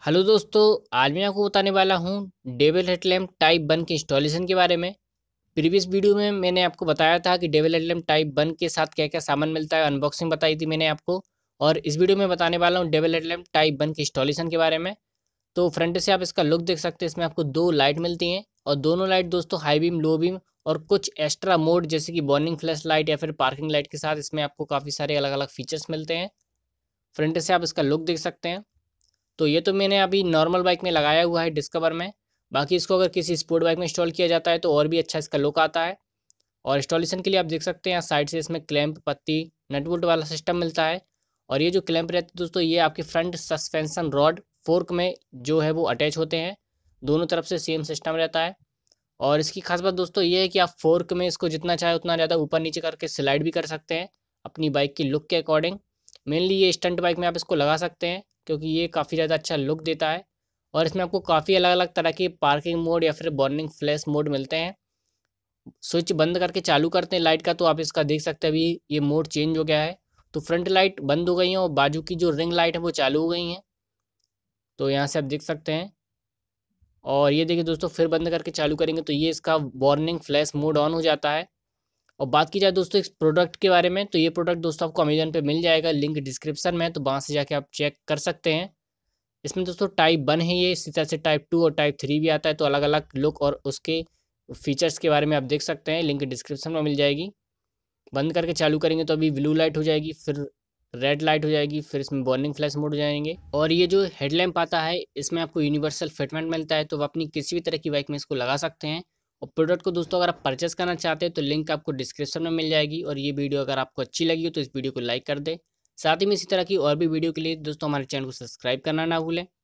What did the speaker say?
Hello दोस्तों, आज मैं आपको बताने वाला हूँ डेविल हेडलैम्प टाइप 1 के इंस्टॉलेशन के बारे में। प्रीवियस वीडियो में मैंने आपको बताया था कि डेविल हेडलैम्प टाइप 1 के साथ क्या क्या सामान मिलता है, अनबॉक्सिंग बताई थी मैंने आपको। और इस वीडियो में बताने वाला हूँ डेविल हेडलैम्प टाइप 1 के इंस्टॉलेशन के बारे में। तो फ्रंट से आप इसका लुक देख सकते हैं। इसमें आपको दो लाइट मिलती हैं और दोनों लाइट दोस्तों हाई बीम, लो बीम और कुछ एक्स्ट्रा मोड जैसे कि वार्निंग फ्लैश लाइट या फिर पार्किंग लाइट के साथ इसमें आपको काफ़ी सारे अलग अलग फीचर्स मिलते हैं। फ्रंट से आप इसका लुक देख सकते हैं। तो ये तो मैंने अभी नॉर्मल बाइक में लगाया हुआ है डिस्कवर में। बाकी इसको अगर किसी स्पोर्ट बाइक में इंस्टॉल किया जाता है तो और भी अच्छा इसका लुक आता है। और इंस्टॉलेशन के लिए आप देख सकते हैं साइड से इसमें क्लैंप, पत्ती, नट बोल्ट वाला सिस्टम मिलता है। और ये जो क्लैंप रहते हैं दोस्तों, ये आपके फ्रंट सस्पेंशन रॉड फोर्क में जो है वो अटैच होते हैं। दोनों तरफ से सेम सिस्टम रहता है। और इसकी खास बात दोस्तों ये है कि आप फोर्क में इसको जितना चाहे उतना ज़्यादा ऊपर नीचे करके स्लाइड भी कर सकते हैं अपनी बाइक की लुक के अकॉर्डिंग। मेनली ये स्टंट बाइक में आप इसको लगा सकते हैं क्योंकि ये काफ़ी ज़्यादा अच्छा लुक देता है। और इसमें आपको काफ़ी अलग अलग तरह के पार्किंग मोड या फिर वार्निंग फ्लैश मोड मिलते हैं। स्विच बंद करके चालू करते हैं लाइट का तो आप इसका देख सकते हैं अभी ये मोड चेंज हो गया है। तो फ्रंट लाइट बंद हो गई है और बाजू की जो रिंग लाइट है वो चालू हो गई हैं। तो यहाँ से आप देख सकते हैं। और ये देखिए दोस्तों, फिर बंद करके चालू करेंगे तो ये इसका वार्निंग फ्लैश मोड ऑन हो जाता है। और बात की जाए दोस्तों इस प्रोडक्ट के बारे में, तो ये प्रोडक्ट दोस्तों आपको अमेजन पे मिल जाएगा, लिंक डिस्क्रिप्शन में, तो वहाँ से जाके आप चेक कर सकते हैं। इसमें दोस्तों टाइप 1 है ये, इसी तरह से टाइप 2 और टाइप 3 भी आता है। तो अलग अलग लुक और उसके फीचर्स के बारे में आप देख सकते हैं, लिंक डिस्क्रिप्शन में मिल जाएगी। बंद करके चालू करेंगे तो अभी ब्लू लाइट हो जाएगी, फिर रेड लाइट हो जाएगी, फिर इसमें वार्निंग फ्लैश मोड हो जाएंगे। और ये जो हेडलैम्प आता है इसमें आपको यूनिवर्सल फिटमेंट मिलता है, तो आप अपनी किसी भी तरह की बाइक में इसको लगा सकते हैं। और प्रोडक्ट को दोस्तों अगर आप परचेस करना चाहते हैं तो लिंक आपको डिस्क्रिप्शन में मिल जाएगी। और ये वीडियो अगर आपको अच्छी लगी हो तो इस वीडियो को लाइक कर दे। साथ ही में इसी तरह की और भी वीडियो के लिए दोस्तों हमारे चैनल को सब्सक्राइब करना ना भूलें।